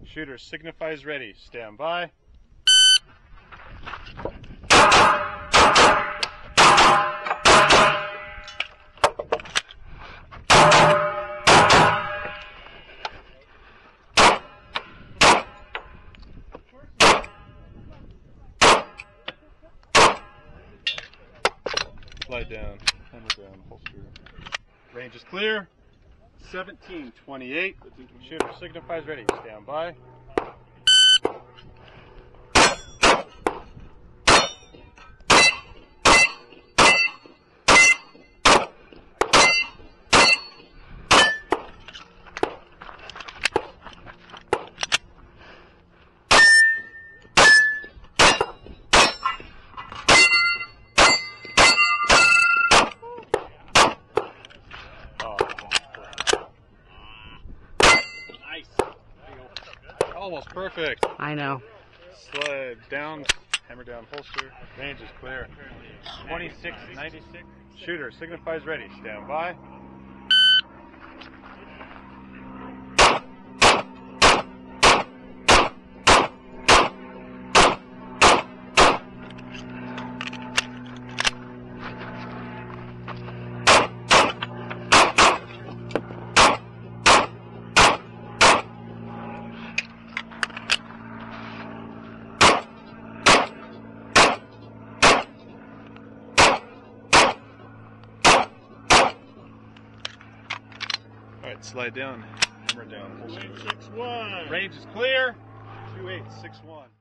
Shooter signifies ready. Stand by. Slide down, hammer down, holster. Range is clear. 1728. Shooter signifies ready. Stand by. Almost perfect. I know. Slide down, hammer down, holster. Range is clear. 2696. Shooter signifies ready. Stand by. Alright, slide down, hammer down, holster. 2861. Range is clear. 2861.